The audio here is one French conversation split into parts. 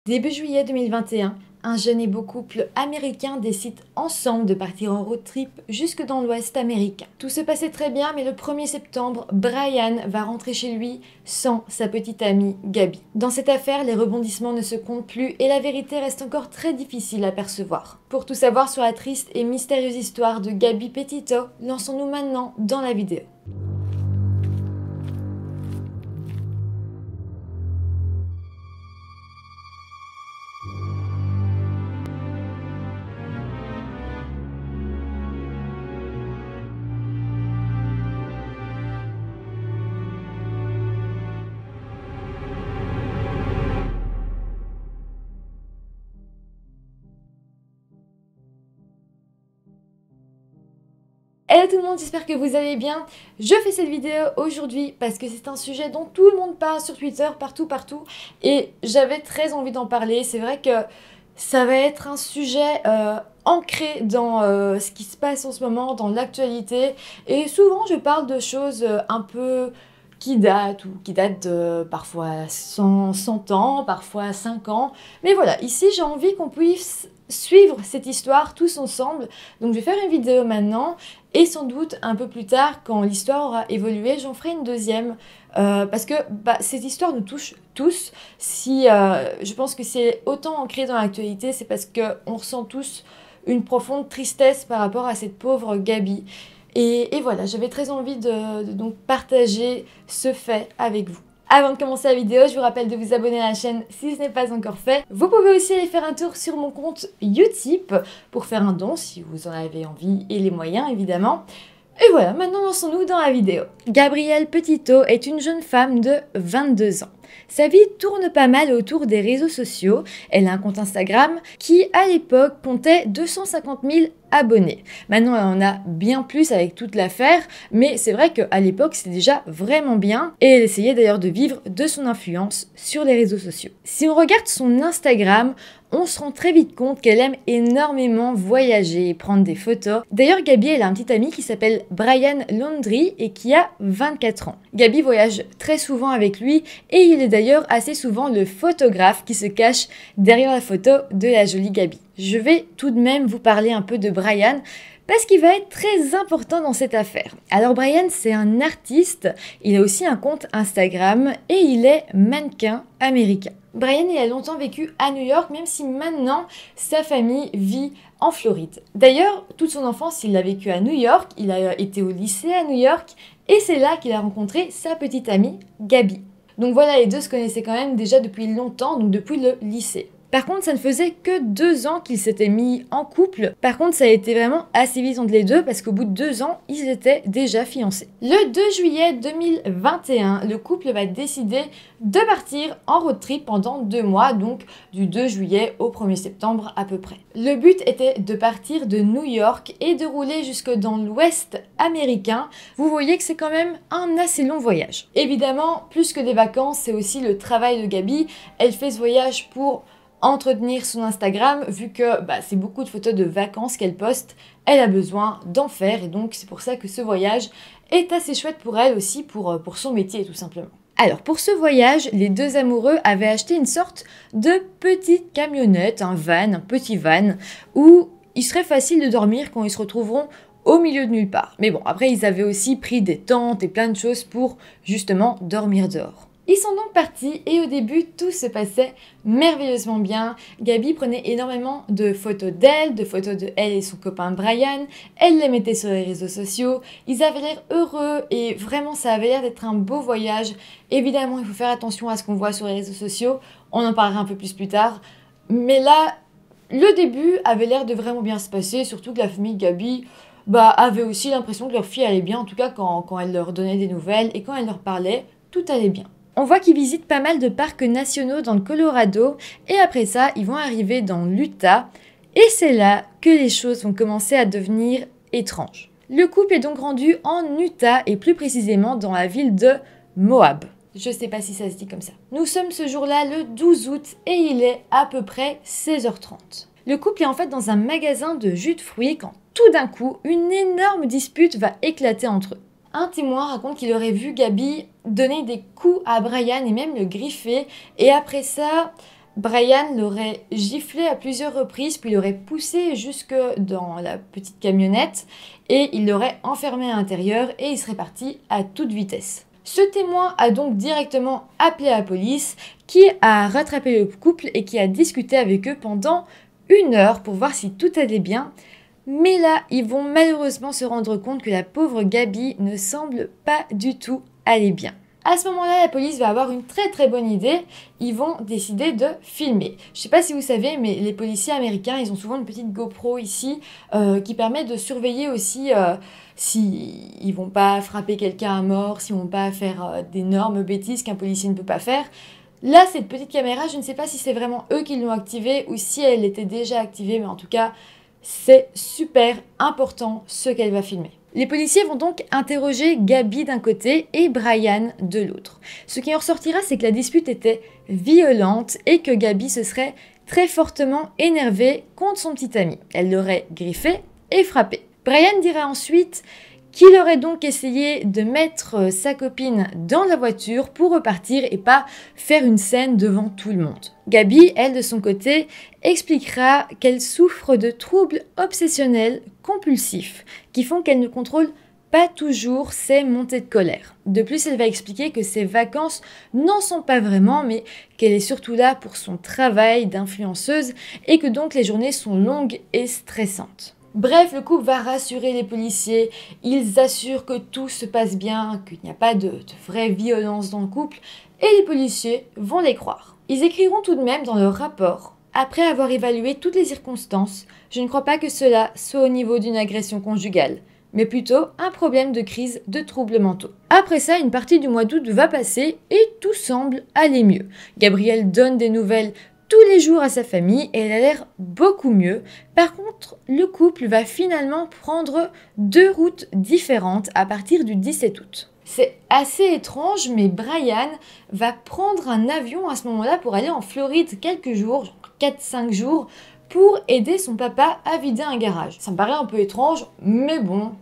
Début juillet 2021, un jeune et beau couple américain décide ensemble de partir en road trip jusque dans l'ouest américain. Tout se passait très bien, mais le 1er septembre, Brian va rentrer chez lui sans sa petite amie Gabi. Dans cette affaire, les rebondissements ne se comptent plus et la vérité reste encore très difficile à percevoir. Pour tout savoir sur la triste et mystérieuse histoire de Gabi Petito, lançons-nous maintenant dans la vidéo. Hello tout le monde, j'espère que vous allez bien. Je fais cette vidéo aujourd'hui parce que c'est un sujet dont tout le monde parle sur Twitter, partout. Et j'avais très envie d'en parler. C'est vrai que ça va être un sujet ancré dans ce qui se passe en ce moment, dans l'actualité. Et souvent je parle de choses un peu qui datent de parfois 100 ans, parfois 5 ans. Mais voilà, ici j'ai envie qu'on puisse suivre cette histoire tous ensemble. Donc je vais faire une vidéo maintenant et sans doute un peu plus tard, quand l'histoire aura évolué, j'en ferai une deuxième parce que cette histoire nous touche tous. Je pense que c'est autant ancré dans l'actualité, c'est parce qu'on ressent tous une profonde tristesse par rapport à cette pauvre Gabi. Et voilà, j'avais très envie de donc partager ce fait avec vous. Avant de commencer la vidéo, je vous rappelle de vous abonner à la chaîne si ce n'est pas encore fait. Vous pouvez aussi aller faire un tour sur mon compte Utip pour faire un don si vous en avez envie et les moyens évidemment. Et voilà, maintenant lançons-nous dans la vidéo. Gabrielle Petito est une jeune femme de 22 ans. Sa vie tourne pas mal autour des réseaux sociaux. Elle a un compte Instagram qui, à l'époque, comptait 250 000 abonnés. Maintenant, elle en a bien plus avec toute l'affaire, mais c'est vrai qu'à l'époque, c'était déjà vraiment bien. Et elle essayait d'ailleurs de vivre de son influence sur les réseaux sociaux. Si on regarde son Instagram, on se rend très vite compte qu'elle aime énormément voyager et prendre des photos. D'ailleurs, Gabi, elle a un petit ami qui s'appelle Brian Laundrie et qui a 24 ans. Gabi voyage très souvent avec lui et il est d'ailleurs assez souvent le photographe qui se cache derrière la photo de la jolie Gabi. Je vais tout de même vous parler un peu de Brian parce qu'il va être très important dans cette affaire. Alors Brian, c'est un artiste, il a aussi un compte Instagram et il est mannequin américain. Brian, il a longtemps vécu à New York, même si maintenant sa famille vit en Floride. D'ailleurs, toute son enfance, il l'a vécu à New York, il a été au lycée à New York et c'est là qu'il a rencontré sa petite amie Gabi. Donc voilà, les deux se connaissaient quand même déjà depuis longtemps, donc depuis le lycée. Par contre, ça ne faisait que 2 ans qu'ils s'étaient mis en couple. Par contre, ça a été vraiment assez vite entre les deux parce qu'au bout de 2 ans, ils étaient déjà fiancés. Le 2 juillet 2021, le couple va décider de partir en road trip pendant 2 mois, donc du 2 juillet au 1er septembre à peu près. Le but était de partir de New York et de rouler jusque dans l'ouest américain. Vous voyez que c'est quand même un assez long voyage. Évidemment, plus que des vacances, c'est aussi le travail de Gabi. Elle fait ce voyage pour entretenir son Instagram, vu que c'est beaucoup de photos de vacances qu'elle poste, elle a besoin d'en faire et donc c'est pour ça que ce voyage est assez chouette pour elle aussi, pour son métier tout simplement. Alors pour ce voyage, les deux amoureux avaient acheté une sorte de petite camionnette, un petit van, où il serait facile de dormir quand ils se retrouveront au milieu de nulle part. Mais bon, après ils avaient aussi pris des tentes et plein de choses pour justement dormir dehors. Ils sont donc partis et au début tout se passait merveilleusement bien. Gabi prenait énormément de photos d'elle, de photos de elle et son copain Brian. Elle les mettait sur les réseaux sociaux. Ils avaient l'air heureux et vraiment ça avait l'air d'être un beau voyage. Évidemment il faut faire attention à ce qu'on voit sur les réseaux sociaux. On en parlera un peu plus tard. Mais là, le début avait l'air de vraiment bien se passer, surtout que la famille Gabi avait aussi l'impression que leur fille allait bien, en tout cas quand elle leur donnait des nouvelles et quand elle leur parlait, tout allait bien. On voit qu'ils visitent pas mal de parcs nationaux dans le Colorado et après ça, ils vont arriver dans l'Utah et c'est là que les choses vont commencer à devenir étranges. Le couple est donc rendu en Utah et plus précisément dans la ville de Moab. Je sais pas si ça se dit comme ça. Nous sommes ce jour-là le 12 août et il est à peu près 16h30. Le couple est en fait dans un magasin de jus de fruits quand tout d'un coup, une énorme dispute va éclater entre eux. Un témoin raconte qu'il aurait vu Gabi donner des coups à Brian et même le griffer. Et après ça, Brian l'aurait giflé à plusieurs reprises, puis l'aurait poussé jusque dans la petite camionnette et il l'aurait enfermé à l'intérieur et il serait parti à toute vitesse. Ce témoin a donc directement appelé la police qui a rattrapé le couple et qui a discuté avec eux pendant 1 heure pour voir si tout allait bien. Mais là, ils vont malheureusement se rendre compte que la pauvre Gabi ne semble pas du tout aller bien. À ce moment-là, la police va avoir une très bonne idée. Ils vont décider de filmer. Je sais pas si vous savez, mais les policiers américains, ils ont souvent une petite GoPro ici qui permet de surveiller aussi si ils vont pas frapper quelqu'un à mort, s'ils vont pas faire d'énormes bêtises qu'un policier ne peut pas faire. Là, cette petite caméra, je ne sais pas si c'est vraiment eux qui l'ont activée ou si elle était déjà activée, mais en tout cas, c'est super important ce qu'elle va filmer. Les policiers vont donc interroger Gabi d'un côté et Brian de l'autre. Ce qui en ressortira, c'est que la dispute était violente et que Gabi se serait très fortement énervée contre son petit ami. Elle l'aurait griffé et frappé. Brian dira ensuite qu'il aurait donc essayé de mettre sa copine dans la voiture pour repartir et pas faire une scène devant tout le monde. Gabi, elle, de son côté, expliquera qu'elle souffre de troubles obsessionnels compulsifs qui font qu'elle ne contrôle pas toujours ses montées de colère. De plus, elle va expliquer que ses vacances n'en sont pas vraiment, mais qu'elle est surtout là pour son travail d'influenceuse et que donc les journées sont longues et stressantes. Bref, le couple va rassurer les policiers, ils assurent que tout se passe bien, qu'il n'y a pas de vraie violence dans le couple, et les policiers vont les croire. Ils écriront tout de même dans leur rapport, après avoir évalué toutes les circonstances, je ne crois pas que cela soit au niveau d'une agression conjugale, mais plutôt un problème de crise de troubles mentaux. Après ça, une partie du mois d'août va passer et tout semble aller mieux. Gabrielle donne des nouvelles tous les jours à sa famille et elle a l'air beaucoup mieux. Par contre, le couple va finalement prendre 2 routes différentes à partir du 17 août. C'est assez étrange, mais Brian va prendre un avion à ce moment-là pour aller en Floride quelques jours, genre 4-5 jours, pour aider son papa à vider un garage. Ça me paraît un peu étrange, mais bon,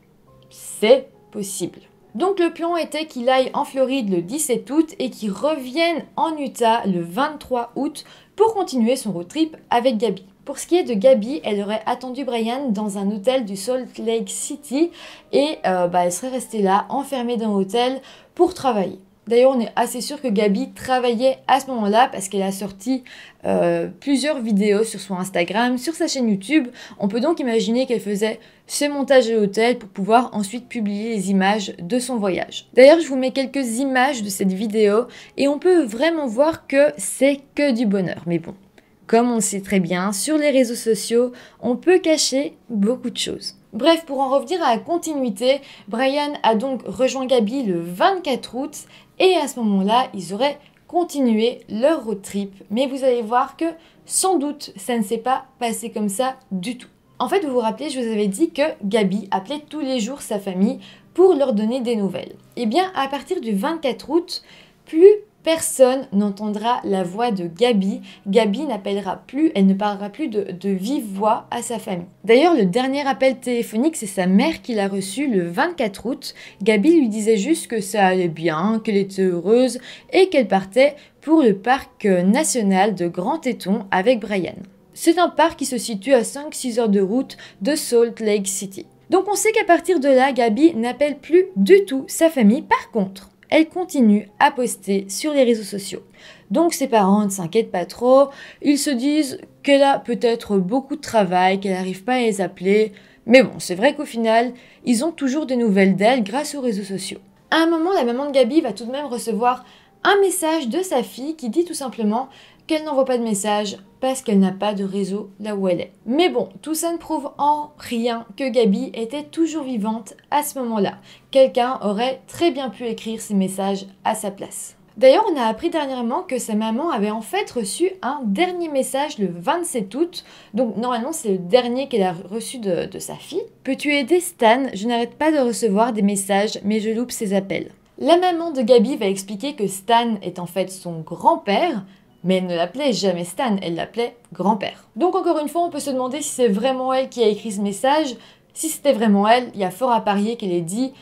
c'est possible. Donc le plan était qu'il aille en Floride le 17 août et qu'il revienne en Utah le 23 août pour continuer son road trip avec Gabi. Pour ce qui est de Gabi, elle aurait attendu Brian dans un hôtel du Salt Lake City et elle serait restée là, enfermée dans l'hôtel pour travailler. D'ailleurs, on est assez sûr que Gabi travaillait à ce moment-là parce qu'elle a sorti plusieurs vidéos sur son Instagram, sur sa chaîne YouTube. On peut donc imaginer qu'elle faisait ce montage de l'hôtel pour pouvoir ensuite publier les images de son voyage. D'ailleurs, je vous mets quelques images de cette vidéo et on peut vraiment voir que c'est que du bonheur. Mais bon, comme on le sait très bien, sur les réseaux sociaux, on peut cacher beaucoup de choses. Bref, pour en revenir à la continuité, Brian a donc rejoint Gabi le 24 août et à ce moment-là, ils auraient continué leur road trip. Mais vous allez voir que sans doute, ça ne s'est pas passé comme ça du tout. En fait, vous vous rappelez, je vous avais dit que Gabi appelait tous les jours sa famille pour leur donner des nouvelles. Et bien, à partir du 24 août, plus personne n'entendra la voix de Gabi. Gabi n'appellera plus, elle ne parlera plus de vive voix à sa famille. D'ailleurs, le dernier appel téléphonique, c'est sa mère qui l'a reçu le 24 août. Gabi lui disait juste que ça allait bien, qu'elle était heureuse et qu'elle partait pour le parc national de Grand Teton avec Brian. C'est un parc qui se situe à 5-6 heures de route de Salt Lake City. Donc on sait qu'à partir de là, Gabi n'appelle plus du tout sa famille. Par contre, elle continue à poster sur les réseaux sociaux. Donc ses parents ne s'inquiètent pas trop, ils se disent qu'elle a peut-être beaucoup de travail, qu'elle n'arrive pas à les appeler. Mais bon, c'est vrai qu'au final, ils ont toujours des nouvelles d'elle grâce aux réseaux sociaux. À un moment, la maman de Gabi va tout de même recevoir un message de sa fille qui dit tout simplement qu'elle n'envoie pas de message parce qu'elle n'a pas de réseau là où elle est. Mais bon, tout ça ne prouve en rien que Gabi était toujours vivante à ce moment-là. Quelqu'un aurait très bien pu écrire ces messages à sa place. D'ailleurs, on a appris dernièrement que sa maman avait en fait reçu un dernier message le 27 août. Donc normalement, c'est le dernier qu'elle a reçu de sa fille. Peux-tu aider Stan? Je n'arrête pas de recevoir des messages, mais je loupe ses appels. La maman de Gabi va expliquer que Stan est en fait son grand-père, mais elle ne l'appelait jamais Stan, elle l'appelait grand-père. Donc encore une fois, on peut se demander si c'est vraiment elle qui a écrit ce message. Si c'était vraiment elle, il y a fort à parier qu'elle ait dit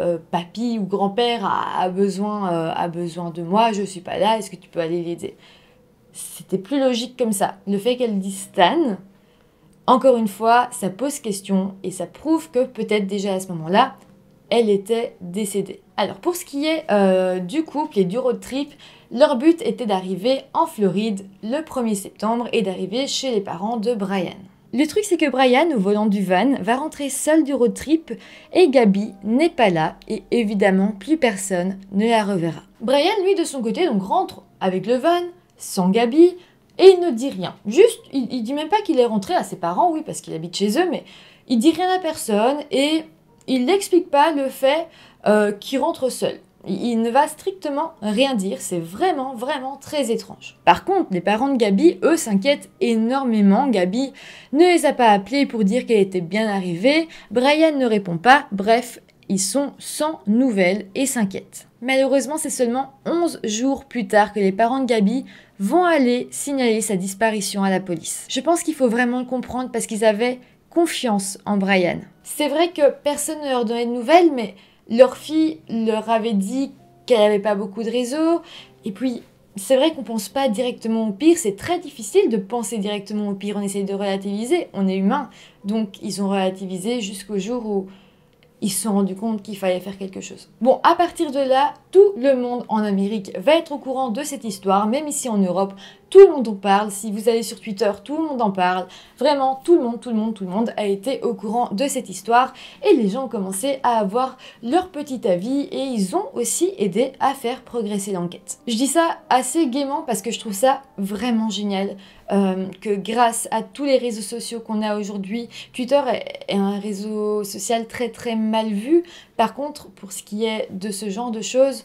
papy ou grand-père a besoin de moi, je suis pas là, est-ce que tu peux aller l'aider? c'était plus logique comme ça. Le fait qu'elle dise Stan, encore une fois, ça pose question et ça prouve que peut-être déjà à ce moment-là, elle était décédée. Alors pour ce qui est du couple et du road trip, leur but était d'arriver en Floride le 1er septembre et d'arriver chez les parents de Brian. Le truc c'est que Brian, au volant du van, va rentrer seul du road trip et Gabi n'est pas là et évidemment plus personne ne la reverra. Brian lui de son côté donc rentre avec le van, sans Gabi, et il ne dit rien. Juste, il dit même pas qu'il est rentré à ses parents, oui parce qu'il habite chez eux, mais il dit rien à personne et il n'explique pas le fait qu'il rentre seul. Il ne va strictement rien dire, c'est vraiment très étrange. Par contre, les parents de Gabi, eux, s'inquiètent énormément. Gabi ne les a pas appelés pour dire qu'elle était bien arrivée, Brian ne répond pas, bref, ils sont sans nouvelles et s'inquiètent. Malheureusement, c'est seulement 11 jours plus tard que les parents de Gabi vont aller signaler sa disparition à la police. Je pense qu'il faut vraiment le comprendre parce qu'ils avaient confiance en Brian. C'est vrai que personne ne leur donnait de nouvelles, mais leur fille leur avait dit qu'elle n'avait pas beaucoup de réseaux. Et puis, c'est vrai qu'on pense pas directement au pire. C'est très difficile de penser directement au pire. On essaye de relativiser. On est humain. Donc, ils ont relativisé jusqu'au jour où ils se sont rendus compte qu'il fallait faire quelque chose. Bon, à partir de là, tout le monde en Amérique va être au courant de cette histoire, même ici en Europe, tout le monde en parle. Si vous allez sur Twitter, tout le monde en parle. Vraiment, tout le monde a été au courant de cette histoire et les gens ont commencé à avoir leur petit avis et ils ont aussi aidé à faire progresser l'enquête. Je dis ça assez gaiement parce que je trouve ça vraiment génial. Que grâce à tous les réseaux sociaux qu'on a aujourd'hui, Twitter est un réseau social très mal vu. Par contre, pour ce qui est de ce genre de choses,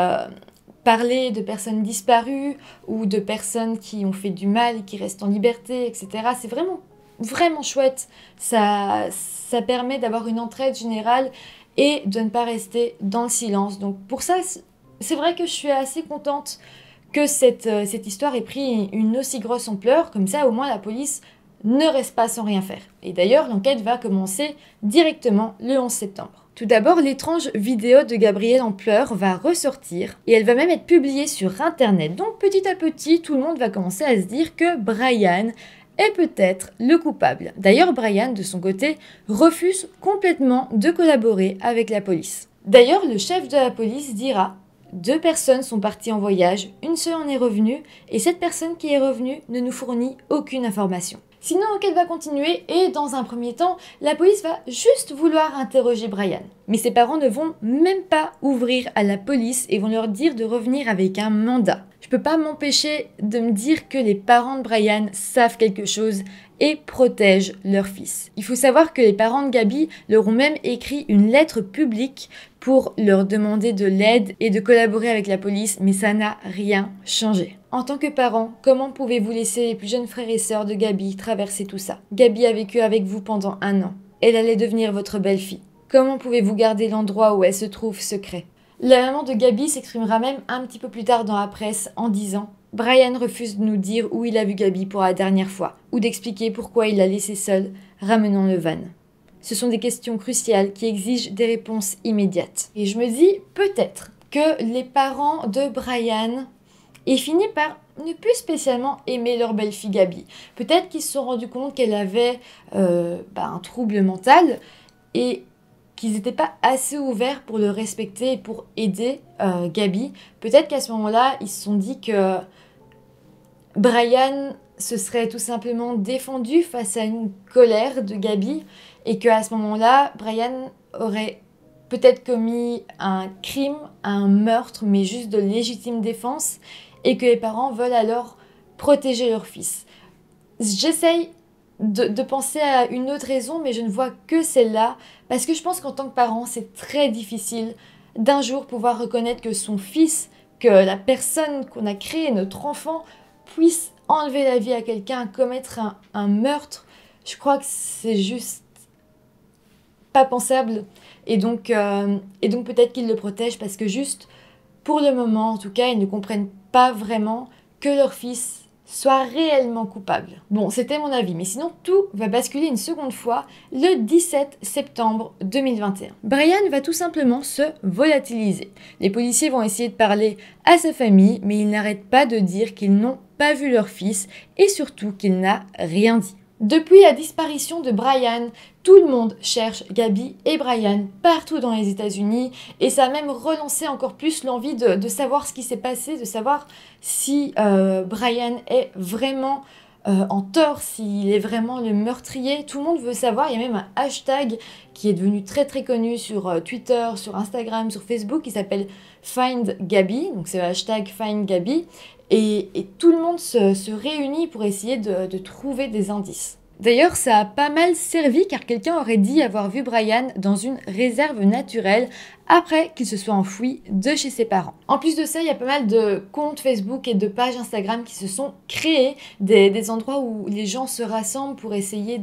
parler de personnes disparues ou de personnes qui ont fait du mal et qui restent en liberté, etc., c'est vraiment chouette. Ça permet d'avoir une entraide générale et de ne pas rester dans le silence. Donc pour ça, c'est vrai que je suis assez contente que cette histoire ait pris une aussi grosse ampleur, comme ça au moins la police ne reste pas sans rien faire. Et d'ailleurs, l'enquête va commencer directement le 11 septembre. Tout d'abord, l'étrange vidéo de Gabrielle en pleurs va ressortir et elle va même être publiée sur internet. Donc petit à petit, tout le monde va commencer à se dire que Brian est peut-être le coupable. D'ailleurs, Brian, de son côté, refuse complètement de collaborer avec la police. D'ailleurs, le chef de la police dira: 2 personnes sont parties en voyage, une seule en est revenue, et cette personne qui est revenue ne nous fournit aucune information. Sinon, l'enquête va continuer et dans un premier temps, la police va juste vouloir interroger Brian. Mais ses parents ne vont même pas ouvrir à la police et vont leur dire de revenir avec un mandat. Je peux pas m'empêcher de me dire que les parents de Brian savent quelque chose et protègent leur fils. Il faut savoir que les parents de Gabi leur ont même écrit une lettre publique pour leur demander de l'aide et de collaborer avec la police, mais ça n'a rien changé. En tant que parent, comment pouvez-vous laisser les plus jeunes frères et sœurs de Gabi traverser tout ça? Gabi a vécu avec vous pendant 1 an. Elle allait devenir votre belle-fille. Comment pouvez-vous garder l'endroit où elle se trouve secret? La maman de Gabi s'exprimera même un petit peu plus tard dans la presse en disant: Brian refuse de nous dire où il a vu Gabi pour la dernière fois, ou d'expliquer pourquoi il l'a laissée seule, ramenant le van. Ce sont des questions cruciales qui exigent des réponses immédiates. Et je me dis peut-être que les parents de Brian aient fini par ne plus spécialement aimer leur belle-fille Gabi. Peut-être qu'ils se sont rendus compte qu'elle avait un trouble mental et qu'ils n'étaient pas assez ouverts pour le respecter et pour aider Gabi. Peut-être qu'à ce moment-là, ils se sont dit que Brian se serait tout simplement défendu face à une colère de Gabi et qu'à ce moment-là, Brian aurait peut-être commis un crime, un meurtre, mais juste de légitime défense et que les parents veulent alors protéger leur fils. J'essaye de penser à une autre raison, mais je ne vois que celle-là, parce que je pense qu'en tant que parent, c'est très difficile d'un jour pouvoir reconnaître que son fils, que la personne qu'on a créée, notre enfant, puisse enlever la vie à quelqu'un, commettre un meurtre. Je crois que c'est juste pas pensable. Et donc peut-être qu'ils le protègent parce que juste, pour le moment, en tout cas, ils ne comprennent pas vraiment que leur fils soit réellement coupable. Bon, c'était mon avis, mais sinon tout va basculer une seconde fois le 17 septembre 2021. Brian va tout simplement se volatiliser. Les policiers vont essayer de parler à sa famille, mais ils n'arrêtent pas de dire qu'ils n'ont pas vu leur fils et surtout qu'il n'a rien dit. Depuis la disparition de Brian, tout le monde cherche Gabi et Brian partout dans les États-Unis et ça a même relancé encore plus l'envie de savoir ce qui s'est passé, de savoir si Brian est vraiment en tort, s'il est vraiment le meurtrier. Tout le monde veut savoir, il y a même un hashtag qui est devenu très très connu sur Twitter, sur Instagram, sur Facebook qui s'appelle Find Gabi, donc c'est le hashtag Find Gabi. Et tout le monde se réunit pour essayer de trouver des indices. D'ailleurs, ça a pas mal servi car quelqu'un aurait dit avoir vu Brian dans une réserve naturelle après qu'il se soit enfoui de chez ses parents. En plus de ça, il y a pas mal de comptes Facebook et de pages Instagram qui se sont créés, des endroits où les gens se rassemblent pour essayer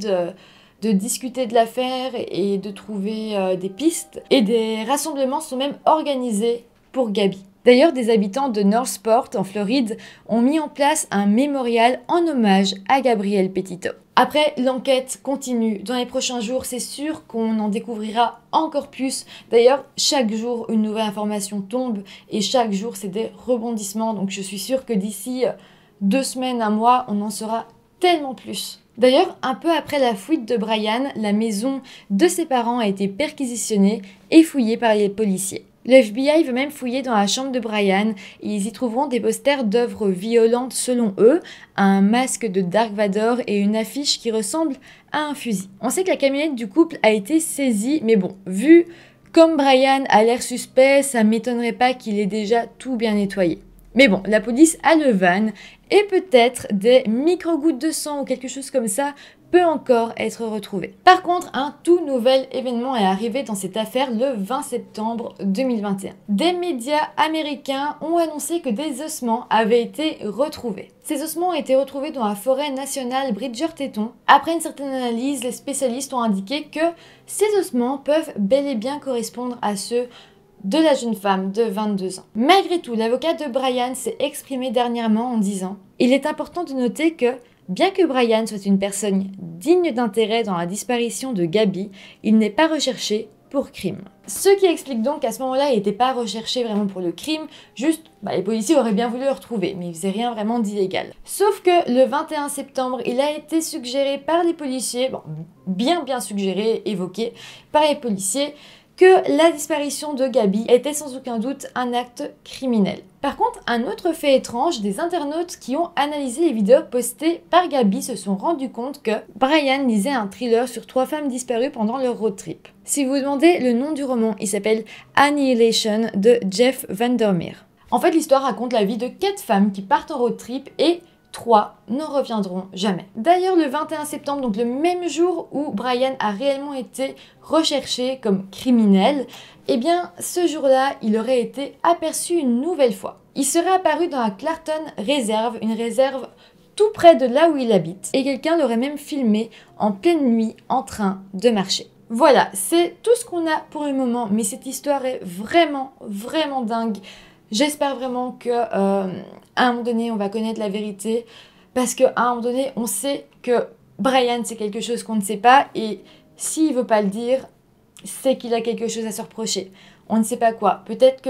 de discuter de l'affaire et de trouver des pistes. Et des rassemblements sont même organisés pour Gabi. D'ailleurs, des habitants de Northport, en Floride, ont mis en place un mémorial en hommage à Gabriel Petito. Après, l'enquête continue. Dans les prochains jours, c'est sûr qu'on en découvrira encore plus. D'ailleurs, chaque jour, une nouvelle information tombe et chaque jour, c'est des rebondissements. Donc, je suis sûre que d'ici 2 semaines, un mois, on en saura tellement plus. D'ailleurs, un peu après la fuite de Brian, la maison de ses parents a été perquisitionnée et fouillée par les policiers. Le FBI veut même fouiller dans la chambre de Brian et ils y trouveront des posters d'œuvres violentes selon eux, un masque de Dark Vador et une affiche qui ressemble à un fusil. On sait que la camionnette du couple a été saisie, mais bon, vu comme Brian a l'air suspect, ça m'étonnerait pas qu'il ait déjà tout bien nettoyé. Mais bon, la police a le van et peut-être des micro-gouttes de sang ou quelque chose comme ça peut encore être retrouvé. Par contre, un tout nouvel événement est arrivé dans cette affaire le 20 septembre 2021. Des médias américains ont annoncé que des ossements avaient été retrouvés. Ces ossements ont été retrouvés dans la forêt nationale Bridger-Teton. Après une certaine analyse, les spécialistes ont indiqué que ces ossements peuvent bel et bien correspondre à ceux de la jeune femme de 22 ans. Malgré tout, l'avocat de Brian s'est exprimé dernièrement en disant « Il est important de noter que, bien que Brian soit une personne digne d'intérêt dans la disparition de Gabi, il n'est pas recherché pour crime. » Ce qui explique donc qu'à ce moment-là, il n'était pas recherché vraiment pour le crime, juste les policiers auraient bien voulu le retrouver, mais il faisait rien vraiment d'illégal. Sauf que le 21 septembre, il a été suggéré par les policiers, bon, bien suggéré, évoqué par les policiers, que la disparition de Gabi était sans aucun doute un acte criminel. Par contre, un autre fait étrange, des internautes qui ont analysé les vidéos postées par Gabi se sont rendus compte que Brian lisait un thriller sur 3 femmes disparues pendant leur road trip. Si vous vous demandez le nom du roman, il s'appelle Annihilation de Jeff Vandermeer. En fait, l'histoire raconte la vie de 4 femmes qui partent en road trip et 3 ne reviendront jamais. D'ailleurs, le 21 septembre, donc le même jour où Brian a réellement été recherché comme criminel, eh bien, ce jour-là, il aurait été aperçu une nouvelle fois. Il serait apparu dans la Clarton Reserve, une réserve tout près de là où il habite, et quelqu'un l'aurait même filmé en pleine nuit en train de marcher. Voilà, c'est tout ce qu'on a pour le moment, mais cette histoire est vraiment dingue. J'espère vraiment qu'à un moment donné, on va connaître la vérité parce qu'à un moment donné, on sait que Brian, c'est quelque chose qu'on ne sait pas et s'il ne veut pas le dire, c'est qu'il a quelque chose à se reprocher. On ne sait pas quoi. Peut-être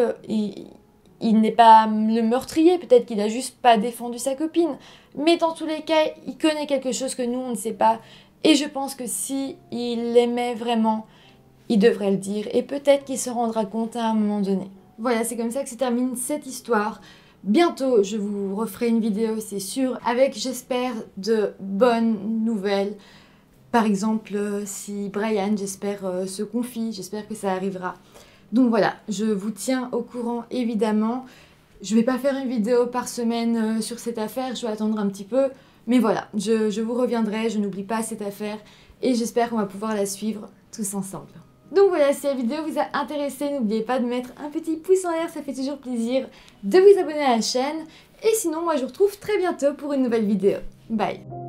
qu'il n'est pas le meurtrier, peut-être qu'il n'a juste pas défendu sa copine. Mais dans tous les cas, il connaît quelque chose que nous, on ne sait pas. Et je pense que s'il l'aimait vraiment, il devrait le dire. Et peut-être qu'il se rendra compte à un moment donné. Voilà, c'est comme ça que se termine cette histoire. Bientôt, je vous referai une vidéo, c'est sûr, avec, j'espère, de bonnes nouvelles. Par exemple, si Brian, j'espère, se confie, j'espère que ça arrivera. Donc voilà, je vous tiens au courant, évidemment. Je vais pas faire une vidéo par semaine sur cette affaire, je vais attendre un petit peu. Mais voilà, je vous reviendrai, je n'oublie pas cette affaire. Et j'espère qu'on va pouvoir la suivre tous ensemble. Donc voilà, si la vidéo vous a intéressé, n'oubliez pas de mettre un petit pouce en l'air, ça fait toujours plaisir, de vous abonner à la chaîne. Et sinon, moi je vous retrouve très bientôt pour une nouvelle vidéo. Bye!